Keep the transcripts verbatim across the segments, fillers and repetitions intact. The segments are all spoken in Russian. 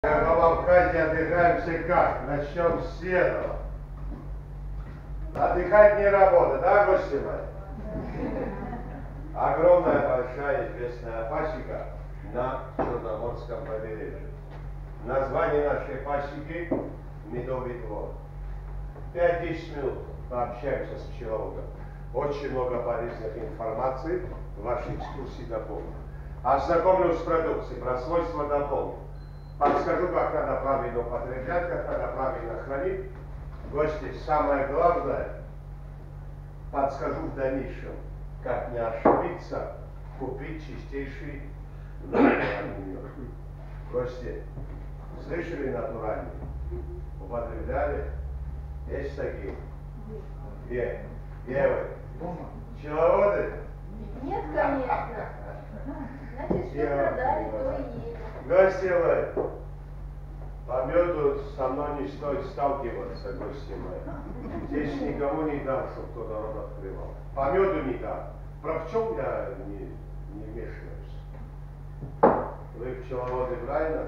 На Кавказе отдыхаемся как? Начнем с седова. Отдыхать не работа, да, гости мои? Огромная, большая, известная пасека на Черноморском побережье. Название нашей пасеки – Медовый двор. пять-десять минут пообщаемся с пчеловодом. Очень много полезных информации в вашей экскурсии дополню. Ознакомлю с продукцией, про свойства дополню. Подскажу, как надо правильно употреблять, как надо правильно хранить. Гости, самое главное, подскажу в дальнейшем, как не ошибиться, купить чистейший натуральный мед. Гости, слышали натуральный? Употребляли? Есть такие? Где? Где вы? Пчеловоды? Нет, конечно. Значит, что продали, то и есть. Гости мои, по меду со мной не стоит сталкиваться, гости мои. Здесь никому не дам, чтобы кто-то рот открывал. По меду не дам. Про пчел я не, не вмешиваюсь. Вы пчеловоды, правильно?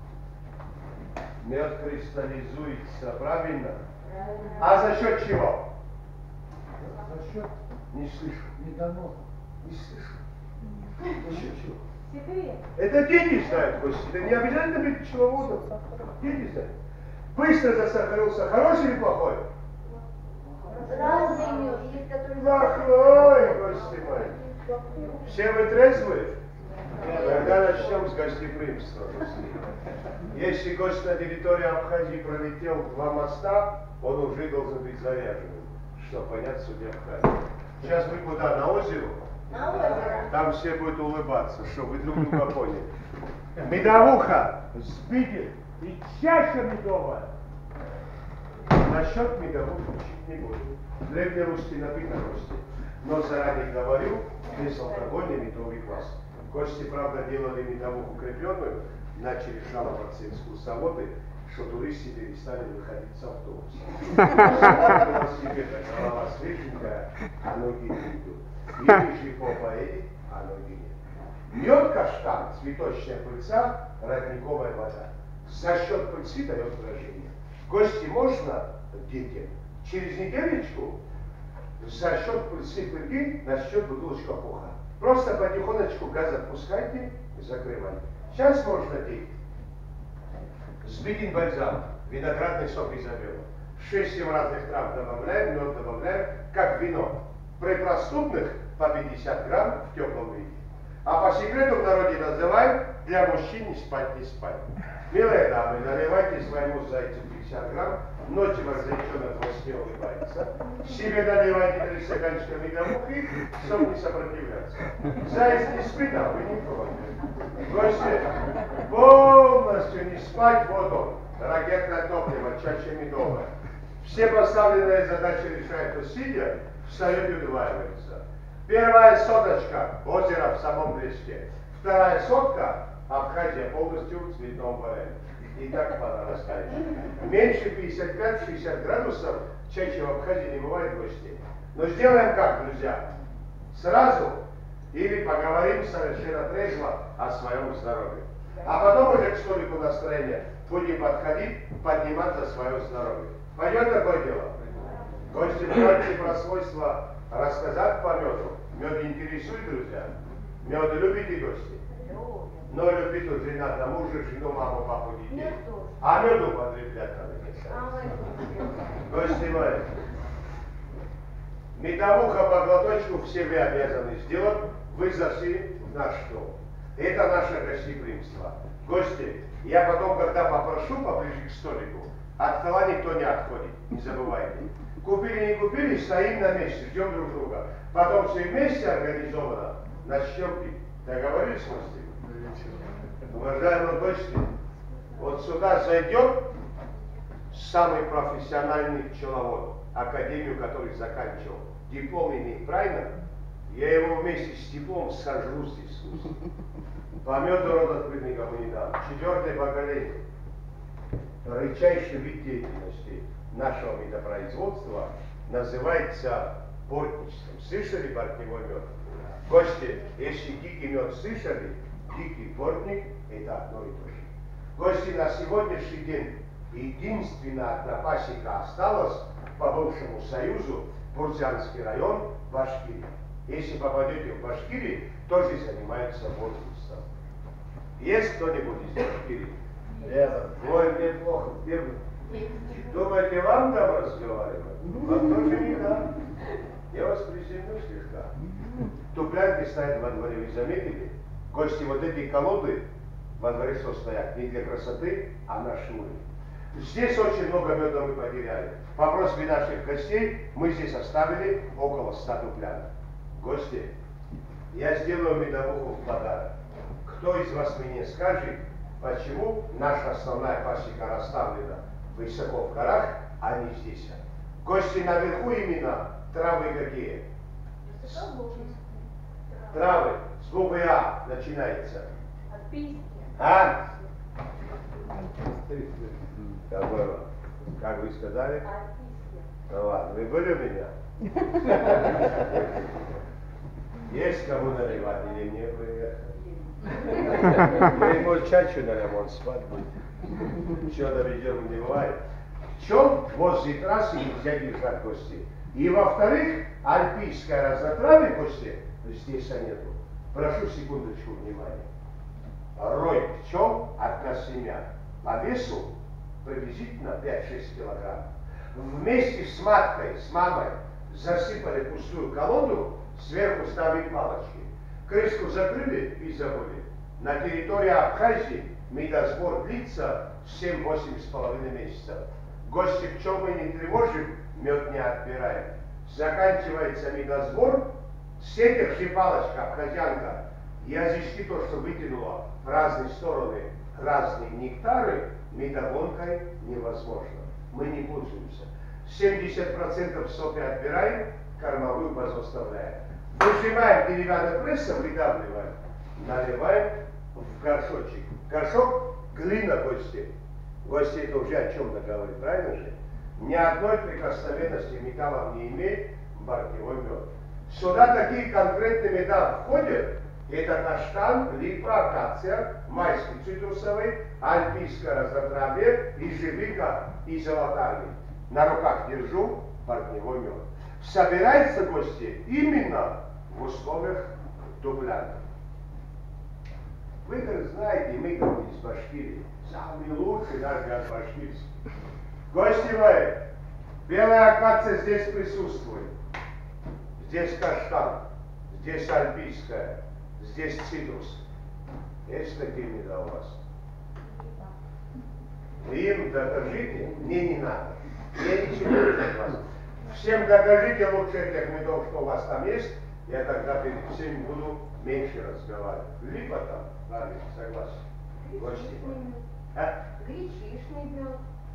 Мед кристаллизуется, правильно? Правильно. А за счет чего? За счет Не слышу. медоноса. Не слышу. За счет чего? Секрет. Это дети знают, гости. Это не обязательно быть пчеловодом. Дети знают. Быстро засахарился. Хороший или плохой? Разный мед, есть который... Плохой, гости мои. Все вы трезвые? Тогда начнем с гостеприимства. Если гость на территории Абхазии пролетел два моста, он уже должен быть заряженным, чтобы понять суть Абхазии. Сейчас мы куда? На озеро? На озеро. Там все будут улыбаться, чтобы вы друг друга поняли. Медовуха, сбитит и чаша медовая. Насчет медовухи учить не буду. Древнерусский напиток гости. Но заранее говорю, безалкогольный медовый квас. Гости, правда, делали медовуху крепленную, начали жаловаться экскурсоводы, что туристы перестали выходить с автобуса. Себе так голова свеженькая, а ноги не идут. Или же попа едет, а ноги нет. Мед каштан, цветочная пыльца, родниковая вода. За счет пыльцы дает брожение. Гости можно детям через неделечку за счет пыльцы пыльги начнет бутылочку опуха. Просто потихонечку газ отпускайте и закрывайте. Сейчас можно делать. Сбитин бальзам, виноградный сок Изабелла. шесть-семь разных трав добавляем, мед добавляем, как вино. При простудных по пятьдесят грамм в теплом виде. А по секрету в народе называем для мужчин не спать, не спать. Милые дамы, наливайте своему зайцу пятьдесят грамм, ночью разлеченок во сне улыбается. Себе наливайте три стаканчика медовухи, чтобы не сопротивляться. Заяц не спит, а вы не против. Гости, полностью не спать воду. Ракетное топливо, чаще медовое. Все поставленные задачи решают сидя, встает и удваивается. Первая соточка, озеро в самом блеске. Вторая сотка, Абхазия полностью в цветном варианте. И так по нарастающей. Меньше пятьдесят пять — шестьдесят градусов чаще в Абхазии не бывает гостей. Но сделаем как, друзья? Сразу или поговорим совершенно трезво о своем здоровье. А потом уже к столику настроения будем подходить, поднимать за свое здоровье. Пойдет такое дело? Гости, хотите про свойства рассказать по меду? Мед интересует, друзья? Мед любите, гости? Но любит уже надо мужа, жену, маму, папу, детей. А мед употреблять надо не сами. Гости мои, медовуха по глоточку все вы обязаны сделать. Вы зашли в наш дом. Это наше гостеприимство. Гости, я потом, когда попрошу поближе к столику, от стола никто не отходит, не забывайте. Купили, не купили, стоим на месте, ждем друг друга. Потом все вместе организованно начнем пить. Договорились, гости? Уважаемые гости, вот сюда зайдет самый профессиональный пчеловод, академию, который заканчивал, диплом имеет, правильно? Я его вместе с дипломом сожру здесь. По меду рода никому не дам. Четвертое поколение. Редчайший вид деятельности нашего медопроизводства называется бортничеством. Слышали бортневой мед? Гости, если дикий мед слышали, дикий бортник – это одно и то же. Гости, на сегодняшний день единственная одна пасека осталась по бывшему Союзу, Бурзянский район, Башкирия. Если попадете в Башкирию, тоже занимаются водством. Есть кто-нибудь из Башкирии? Нет. Ой, мне плохо. Думаете, вам там разговаривать? Вам тоже не дам. Я вас приземлю слегка. Туплянки стоят во дворе, вы заметили? Гости, вот эти колоды во дворе что стоят? Не для красоты, а на шнуре. Здесь очень много меда мы потеряли. По просьбе наших гостей мы здесь оставили около ста туплянок. Гости, я сделаю медовуху в подарок. Кто из вас мне скажет, почему наша основная пасека расставлена высоко в горах, а не здесь? Гости, наверху именно травы какие? Травы с буквы А начинается. Альпийские. А? Какой? Как вы сказали? Альпийские. Ну ладно, вы были у меня? Есть кому наливать или не приехали? Мы ему чачу налем, он спать будет. Все доведем, не бывает. В чем возле трассы нельзя держать гостей? И во-вторых, альпийская разнотравие гостей здесь нету. Прошу секундочку внимания. Рой пчел одна семья по весу приблизительно пять-шесть килограмм. Вместе с маткой, с мамой засыпали пустую колоду, сверху ставили палочки. Крышку закрыли и забыли. На территории Абхазии медосбор длится семь-восемь с половиной месяцев. Гости пчел мы не тревожим, мед не отбираем. Заканчивается медосбор, с этих же палочка, абхазянка, язычки то, что вытянула в разные стороны разные нектары, медогонкой невозможно. Мы не пользуемся. семьдесят процентов сока отбираем, кормовую базу оставляем. Выжимаем деревянным прессом, выдавливаем, наливаем в горшочек. Горшок – глина, гости. Гости это уже о чем-то говорит, правильно же? Ни одной прикосновенности металлов не имеет бортевой мед. Сюда такие конкретные металлы входят. Это каштан, липа, акация, майский цитрусовый, альпийское разнотравье, ежевика и золотарник. На руках держу бортевой мед. Собираются гости именно в условиях туплянок. Вы как знаете, мы как из Башкирии, самые лучшие даже от башкирцев. Гости мои, белая акация здесь присутствует. Здесь каштан, здесь альпийская, здесь цитрус. Есть такие меда у вас? Им докажите, мне не надо. Я ничего не от вас. Всем докажите лучше этих медов, что у вас там есть. Я тогда перед всеми буду меньше разговаривать. Либо там, ладно, согласен. Гости. А? Гречишный мед.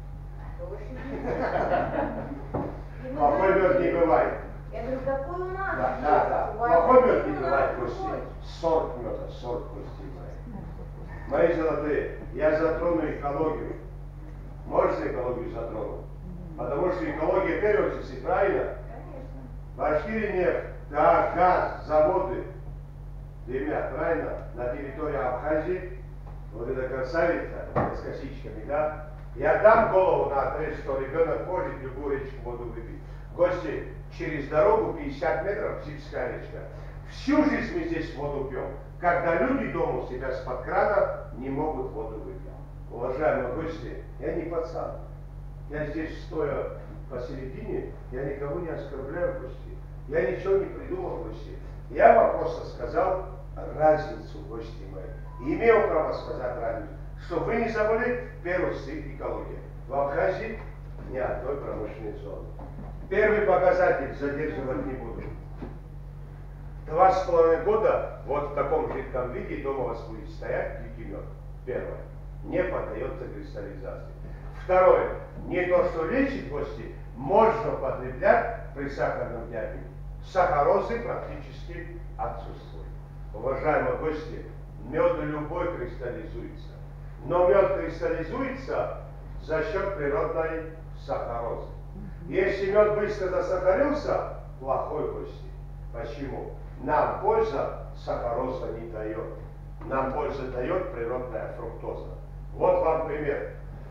Плохой мед не бывает. Я говорю, какой у нас? Да, да, да. Плохой мед не бывает, гости. Сорт меда, сорт гости мои. Мои золотые, я затрону экологию. Можете экологию затронуть? Потому что экология первенствует, правильно? Конечно. Башкирия нефть, да, газ, заводы дымят, правильно? На территории Абхазии, вот эта красавица с косичками, да? Я дам голову на отрез, что ребенок может любую речку воду выпить. Гости, через дорогу пятьдесят метров Зипская речка. Всю жизнь мы здесь воду пьем, когда люди дома у себя с-под крана не могут воду выпить. Уважаемые гости, я не пацан. Я здесь, стоя посередине, я никого не оскорбляю, гости. Я ничего не придумал, гости. Я вам просто сказал разницу, гости мои. И имел право сказать разницу. Чтобы вы не забыли, первый стык экология. В Абхазии ни одной промышленной зоны. Первый показатель задерживать не буду. Два с половиной года вот в таком жидком виде дома у вас будет стоять дикий мед. Первое. Не поддается кристаллизации. Второе. Не то, что лечит, гости, можно потреблять при сахарном диабете. Сахарозы практически отсутствуют. Уважаемые гости, мед любой кристаллизуется. Но мед кристаллизуется за счет природной сахарозы. Если мед быстро засахарился, плохой, гости. Почему? Нам польза сахароза не дает. Нам пользу дает природная фруктоза. Вот вам пример.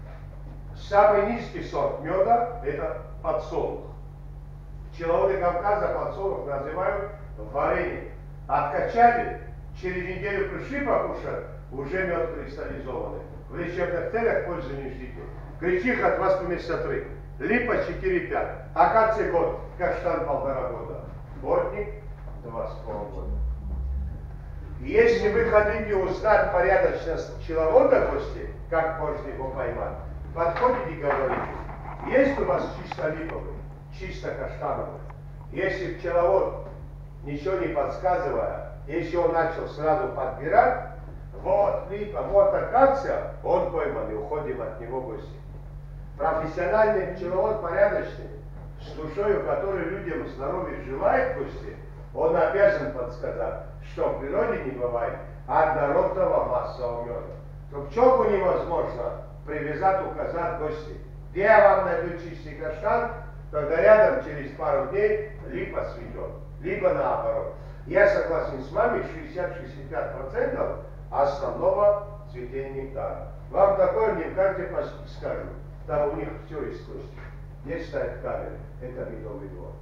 Самый низкий сорт меда – это подсолнух. Пчеловоды Кавказа подсолнух называют варенье. Откачали, через неделю пришли покушать, уже мед кристаллизованный. В лечебных целях пользы не ждите. Гречиха два с половиной месяца три, липа четыре-пять, акация год, каштан полтора года, бортник два с половиной года. Если вы хотите узнать порядочность пчеловода, гости, как можно его поймать, подходите и говорите, есть у вас чисто липовый, чисто каштановый. Если пчеловод, ничего не подсказывая, если он начал сразу подбирать, вот липа, вот акация, он пойман, и уходим от него гости. Профессиональный пчеловод порядочный, с душою, который людям здоровья желает гости, он обязан подсказать, что в природе не бывает однородного массового меда. То пчелку невозможно привязать, указать гости. Где я вам найду чистый каштан, когда рядом через пару дней липа цветет. Либо наоборот. Я согласен с вами, шестьдесят-шестьдесят пять процентов основного цветения нектара. Вам такое не в каждой пасеке скажут. Там у них все из кости. Здесь стоят камеры. Это медовый двор.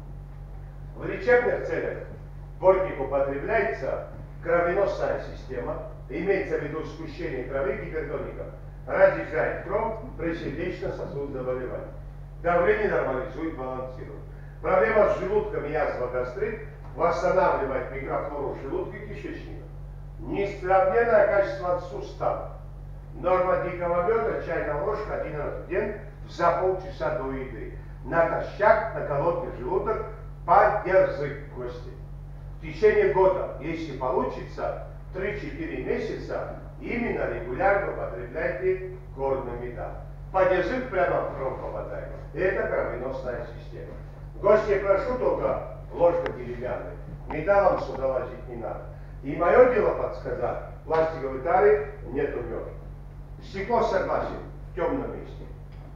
В лечебных целях бортник употребляется кровеносная система, имеется в виду сгущение крови гипертоника, разъезжает кровь при сердечно-сосудистых заболеваниях. Давление нормализует, балансирует. Проблема с желудком, язва, гастрит восстанавливает микрофлору желудка и кишечника. Несравненное качество сустава. Норма дикого меда, чайная ложка один раз в день за полчаса до еды. Натощак, на голодный желудок, подержи гости. В течение года, если получится, три-четыре месяца, именно регулярно употребляйте горную меда. Подержи прямо в кровь попадает. Это кровеносная система. Гости, прошу только ложка деревянная. Медалом сюда ложить не надо. И мое дело подсказать. В пластиковой таре нету меда. Стекло согласен в темном месте.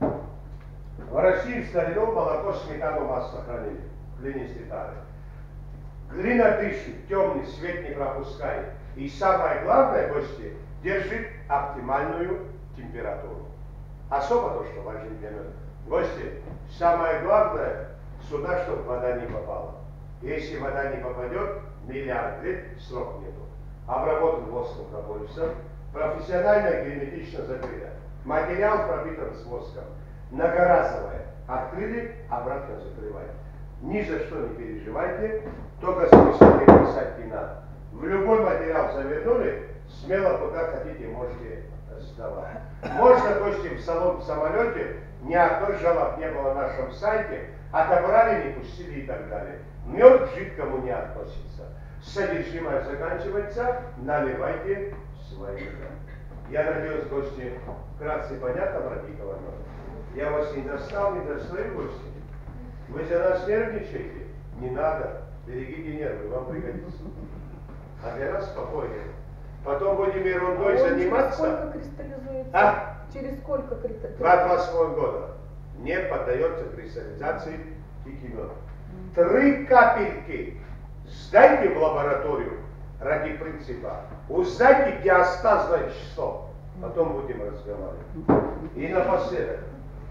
В России в старину молоко, сметану, масло хранили в глинистой таре. Глина дышит, темный свет не пропускает. И самое главное, гости, держит оптимальную температуру. Особо то, что важно для меда. Гости, самое главное, сюда, чтобы вода не попала. Если вода не попадет, миллиард лет срок нету. Обработан воском пробольцем, профессионально герметично закрыто. Материал пропитан с воском. Многоразовое. Открыли, обратно закрываете. Ни за что не переживайте, только с высоты писать не надо. В любой материал завернули, смело куда хотите можете сдавать. Можно, гости, в салон в самолете, ни одной жалоб не было на нашем сайте, отобрали, не пустили и так далее. Мед к жидкому не относится. Содержимое заканчивается, наливайте свои меда. Я надеюсь, гости, вкратце понятно про дикого меда. Я вас не достал, не достаю, гости. Вы за нас нервничаете? Не надо. Берегите нервы, вам пригодится. А для нас спокойнее. Потом будем ерундой а заниматься. Через сколько кристаллизуется? А? Через сколько кристаллизуется? два-два с половиной года не поддается кристаллизации дикий мед. Три капельки сдайте в лабораторию ради принципа. Узнайте диастазное число. Потом будем разговаривать. И напоследок.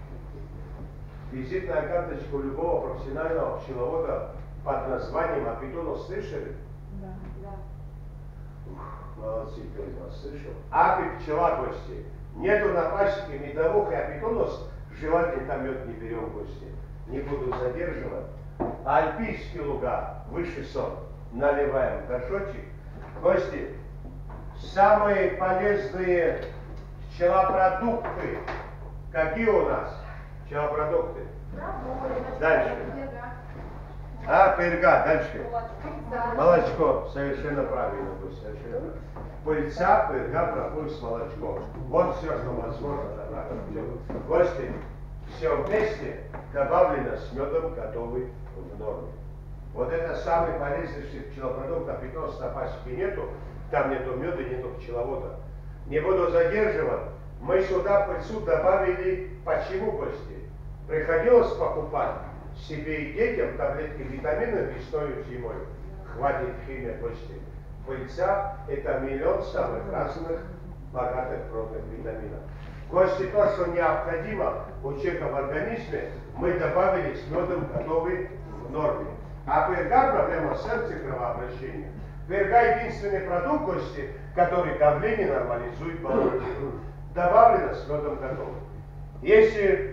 Визитная карточка любого профессионального пчеловода под названием Апитонус слышали? Да. Да. Ух, молодцы, кто из вас слышал? Апи пчела, гости. Нету на пасеке медовух и апитонус, желательно там мед не берем, гости. Не буду задерживать. Альпийские луга, высший сорт, наливаем в горшочек. Гости, самые полезные пчелопродукты, какие у нас? Пчелопродукты. Дальше. А, перга, дальше. Молочко, совершенно правильно. Совершенно. Пыльца, перга, прополь с молочком. Вот все, что возможно добавить. Гости, все вместе добавлено с медом, готовый в норме. Вот это самый полезнейший пчелопродукт, а питомца на пасеке нету, там нету меда, нету пчеловода. Не буду задерживать. Мы сюда пыльцу добавили, почему, гости? Приходилось покупать себе и детям таблетки витаминов весной и зимой. Хватит химия, гости. Пыльца – это миллион самых разных богатых прочных витаминов. Гости, то, что необходимо у человека в организме, мы добавили с медом, готовый в норме. А перга проблема сердца и кровообращения. Перга единственный продукт, гости, который давление нормализует, балансирует. Добавлено с медом готовый. Если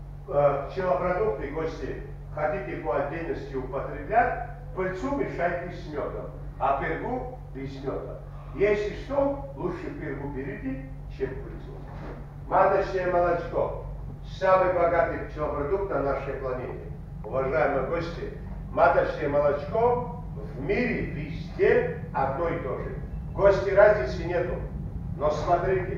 э, пчелопродукты, гости, хотите по отдельности употреблять, пыльцу мешайте с медом, а пергу без меда. Если что, лучше пергу берите, чем пыльцу. Маточное молочко. Самый богатый пчелопродукт на нашей планете. Уважаемые гости, маточное молочко в мире везде одно и то же. Гости, разницы нету. Но смотрите,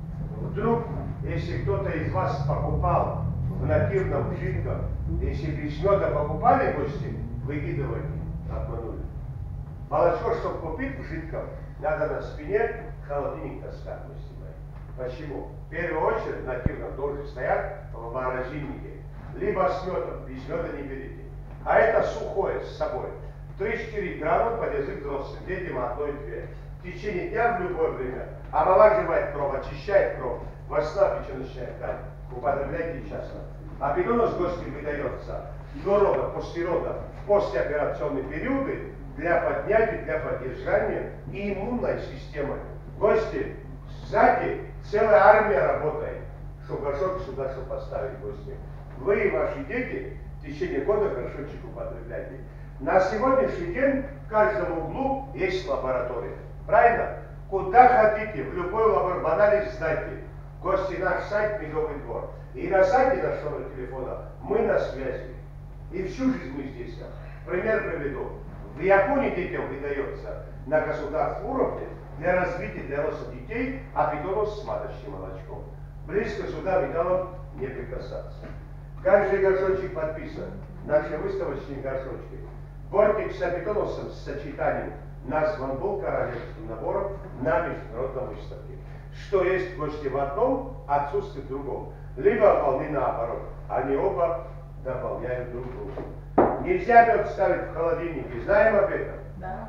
вдруг, если кто-то из вас покупал в нативном жидком, если без меда покупали, гости, выкидывайте, обманули. Молочко, чтобы купить в жидком, надо на спине холодильник таскать, гости мои. Почему? В первую очередь нативно должен стоять в морозильнике. Либо с медом, без меда не берите. А это сухое с собой. три-четыре грамма под язык взрослым, детям одно-две. В течение дня в любое время омолаживает кровь, очищает кровь, во сна печеночная ткань. Употребляйте часто. А питонус, гости, выдается до рода, после рода, в послеоперационные периоды для поднятия, для поддержания и иммунной системы. Гости, сзади целая армия работает, чтобы горшок сюда, чтобы поставить, гости. Вы и ваши дети в течение года горшочек употребляйте. На сегодняшний день в каждом углу есть лаборатория. Правильно? Куда хотите, в любой лаборатории, в анализ сдайте. Гости, наш сайт Медовый двор. И на сайте нашего телефона мы на связи. И всю жизнь мы здесь. Пример приведу. В Японии детям выдается на государственном уровне для развития, для роста детей апитонус с маточным молочком. Близко сюда металлом не прикасаться. Каждый горшочек подписан. Наши выставочные горшочки. Бортик с апитонусом с сочетанием назван был королевским набором на международной выставке. Что есть гости в одном, отсутствует в другом. Либо вполне наоборот. Они оба дополняют друг друга. Нельзя мед ставить в холодильнике, знаем об этом? Да.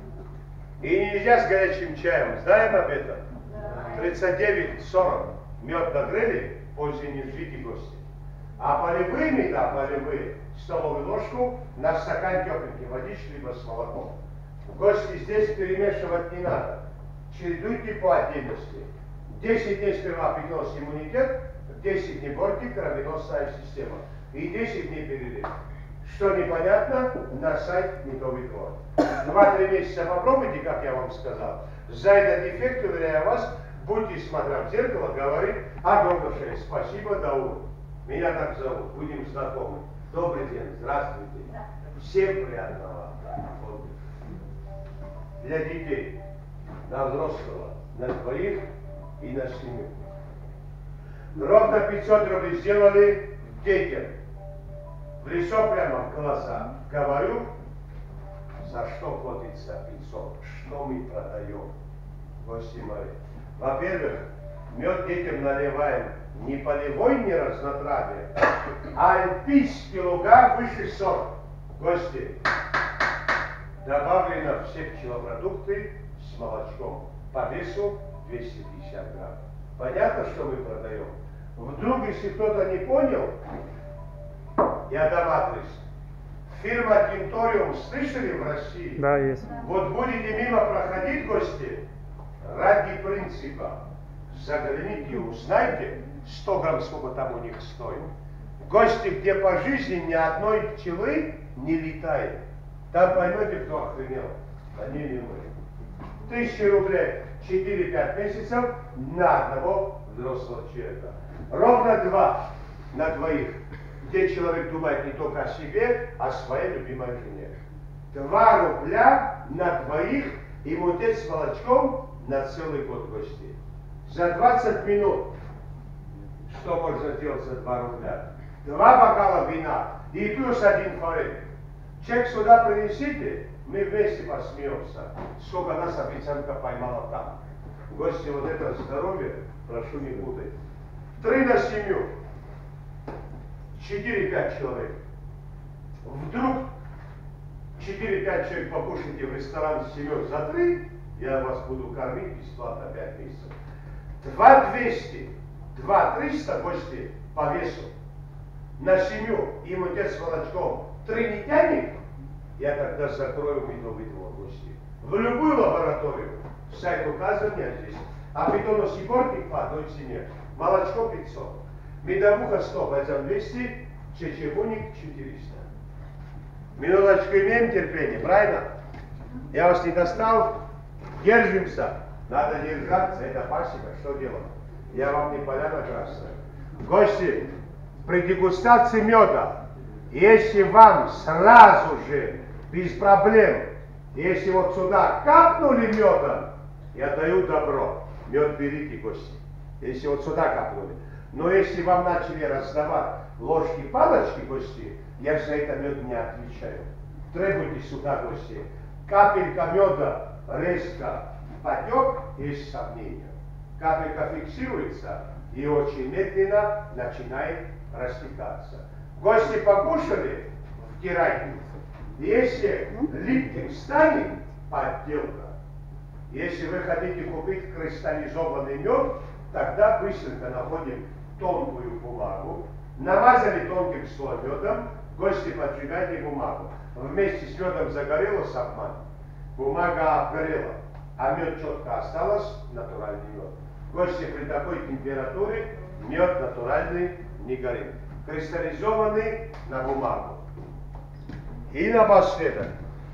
И нельзя с горячим чаем, знаем об этом? Да. тридцать девять сорок мед нагрели, позже не ждите гости. А полевые меда, полевые, столовую ложку на стакан тепленькой водички, либо с молоком. Гости, здесь перемешивать не надо. Чередуйте по отдельности. десять дней сперва апитонус иммунитет, десять дней бортик, кровеносная система. И десять дней перерыв. Что непонятно, на сайт Медовый двор. два-три месяца попробуйте, как я вам сказал. За этот эффект, уверяю вас, будете, смотря в зеркало, говорить огромнейшее спасибо, Даур. Меня так зовут, будем знакомы. Добрый день, здравствуйте. Всем приятного отдыха. Для детей, на взрослого, на двоих и на семью. Ровно пятьсот рублей сделали детям. В лицо прямо в глаза. Говорю, за что платится пятьсот, что мы продаем, гости мои. Во-первых, мед детям наливаем не полевой, не разнотравие, а альпийский луга выше сорок. Гости, добавлено все пчелопродукты с молочком по весу двести пятьдесят грамм. Понятно, что мы продаем? Вдруг, если кто-то не понял, я дам адрес. Фирма Тинториум, слышали в России? Да, есть. Вот будете мимо проходить, гости, ради принципа, загляните, узнайте, сто грамм сколько там у них стоит. Гости, где по жизни ни одной пчелы не летает. Там поймете, кто охренел. Они не мы. Тысяча рублей, четыре-пять месяцев на одного взрослого человека. Ровно два на двоих. Где человек думает не только о себе, а о своей любимой жене. Два рубля на двоих иммунитет с молочком на целый год, гости. За двадцать минут что можно сделать за два рубля? Два бокала вина и плюс один форель. Чек сюда принесите, мы вместе посмеемся. Сколько нас официантка поймала там. Гости, вот это здоровье, прошу не путать. Три на семью. четыре-пять человек. Вдруг четыре-пять человек покушайте в ресторан с семьей за три, я вас буду кормить бесплатно пять месяцев. два двести, два триста гости по весу. На семью и мутец с молочком три не тянет, я тогда закрою медовый двор гости. В любую лабораторию, сайт указывания здесь, а питонос и бортик по одной цене. Молочко пятьсот, медовуха сто, бальзам двести, чечевуник четыреста. Минуточку имеем терпение, правильно? Я вас не достал, держимся. Надо держаться, это пасека, что делать? Я вам не поляна красная. Гости, при дегустации меда, если вам сразу же, без проблем, если вот сюда капнули медом, я даю добро. Мед берите, гости. Если вот сюда капнули. Но если вам начали раздавать ложки-палочки, гости, я за это мед не отвечаю. Требуйте сюда, гости. Капелька меда резко потек, есть сомнения. Капелька фиксируется и очень медленно начинает растекаться. Гости покушали, втирайте. Если липким станет, подделка. Если вы хотите купить кристаллизованный мед, тогда быстренько находим тонкую бумагу, намазали тонким слоем медом, гости поджигайте бумагу. Вместе с медом загорелось обман. Бумага обгорела, а мед четко осталось, натуральный мед. Гости, при такой температуре мед натуральный не горит. Кристаллизованный на бумагу. И напоследок.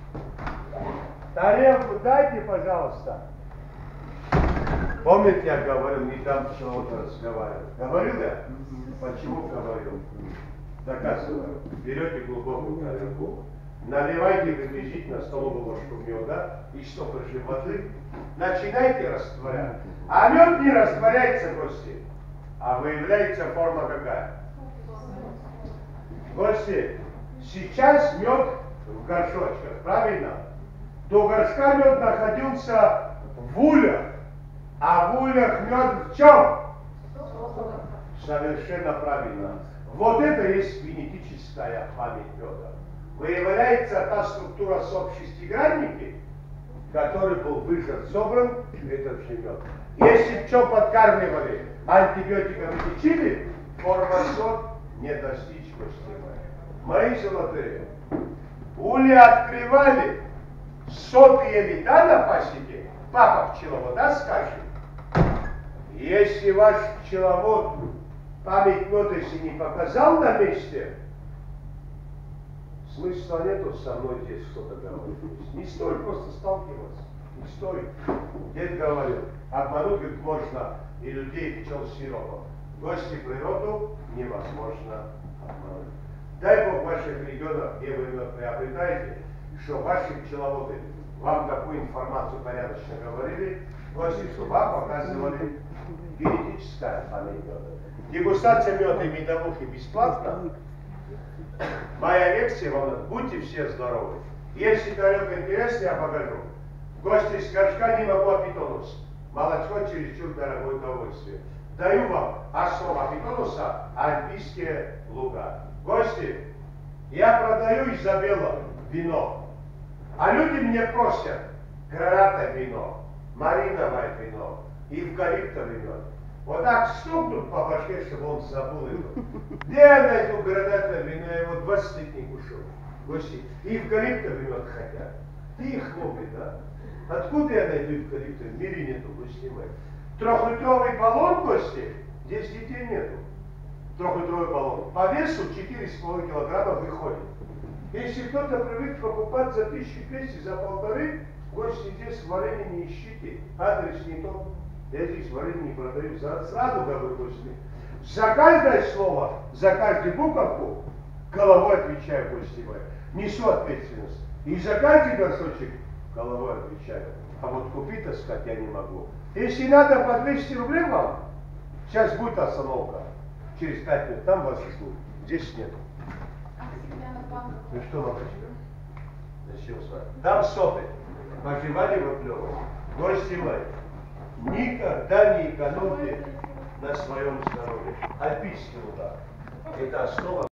Тарелку дайте, пожалуйста. Помните, я говорил, не там чего-то разговаривал. Говорил я? Почему говорил? Доказываю. Берете глубокую тарелку, наливайте приблизительно столовую ложку меда и столько же воды, начинайте растворять. А мед не растворяется, гости, а выявляется форма какая? Гости, сейчас мед в горшочках, правильно? До горшка мед находился в улях, а в улях мед в чем? Совершенно правильно. Вот это есть генетическая память меда. Выявляется та структура сок шестигранники, который был выжат, собран, это же мед. Если что подкармливали, антибиотиками лечили, форма сок не достичь, гости мои. Мои золотые, ули открывали, сок ели, да, на пасеке? Папа пчеловод, да, скажет? Если ваш пчеловод память меда если не показал на месте, смысла нету со мной здесь что-то говорить. Не стоит просто сталкиваться. Не стоит. Дед говорил, обмануть говорит, можно и людей, и пчел сиропом. Гости природу невозможно обмануть. Дай Бог в ваших регионах, где вы мед приобретаете, что ваши пчеловоды вам такую информацию порядочно говорили, гости, что вам показывали генетическая память меда. Дегустация меда и медовухи бесплатна. Моя лекция вам, будьте все здоровы. Если тарелка интересная, я покажу. Гости с горшка не могу апитонус. Молочко чересчур дорогое удовольствие. Даю вам основу апитонуса альпийские луга. Гости, я продаю Изабелла вино. А люди мне просят гранатовое вино, мариновое вино, эвкалиптовый мед. Вот так стукнут по башке, чтобы он забыл это. Где я найду гранатовое вино? Я его двадцать лет не кушал. Гости, эвкалиптовый мед хотят. Ты их ловишь, да? Откуда я найду эвкалиптовый? В мире нету, гости мои. Трехлитровый баллон, гости, здесь детей нету. Трехлитровый баллон. По весу четыре с половиной килограмма выходит. Если кто-то привык покупать за тысячу двести, за полторы, гости здесь варенье не ищите. Адрес не тот. Я здесь варенье не продаю. Сразу говорю, гости. За каждое слово, за каждую буковку головой отвечаю, гости мои. Несу ответственность. И за каждый горшочек головой отвечаю. А вот купить, так сказать, я не могу. Если надо по двести рублей вам, сейчас будет остановка. Через пять минут там вас ждут. Здесь нет. Ну что, мамочка? Зачем с вами? Дам соты. Пожевали вы клево. Гости мои, никогда не экономьте на своем здоровье. Альпийский удар. Это основа.